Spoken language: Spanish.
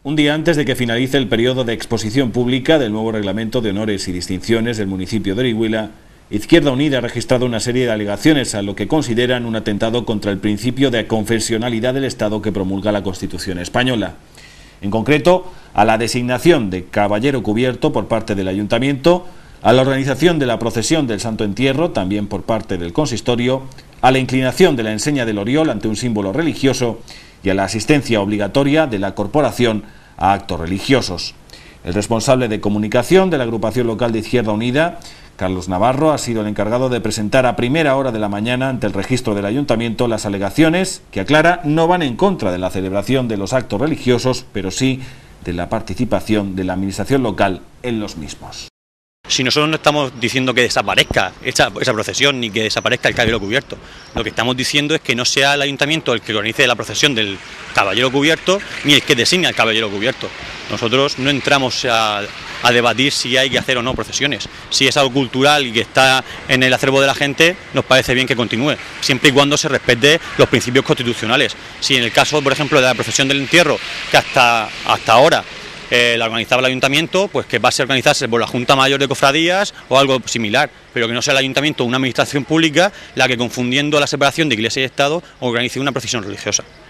Un día antes de que finalice el periodo de exposición pública del nuevo reglamento de honores y distinciones del municipio de Orihuela, Izquierda Unida ha registrado una serie de alegaciones a lo que consideran un atentado contra el principio de confesionalidad del Estado que promulga la Constitución española. En concreto, a la designación de caballero cubierto por parte del Ayuntamiento, a la organización de la procesión del Santo Entierro, también por parte del Consistorio, a la inclinación de la enseña del Oriol ante un símbolo religioso y a la asistencia obligatoria de la corporación a actos religiosos. El responsable de comunicación de la agrupación local de Izquierda Unida, Carlos Navarro, ha sido el encargado de presentar a primera hora de la mañana ante el registro del Ayuntamiento las alegaciones que, aclara, no van en contra de la celebración de los actos religiosos, pero sí de la participación de la administración local en los mismos. Si nosotros no estamos diciendo que desaparezca esa procesión ni que desaparezca el caballero cubierto, lo que estamos diciendo es que no sea el ayuntamiento el que organice la procesión del caballero cubierto ni el que designe al caballero cubierto. Nosotros no entramos a debatir si hay que hacer o no procesiones. Si es algo cultural y que está en el acervo de la gente, nos parece bien que continúe, siempre y cuando se respete los principios constitucionales. Si en el caso, por ejemplo, de la procesión del entierro, que hasta ahora la organizaba el ayuntamiento, pues que pase a organizarse por la Junta Mayor de Cofradías o algo similar, pero que no sea el ayuntamiento o una administración pública la que, confundiendo la separación de Iglesia y Estado, organice una procesión religiosa.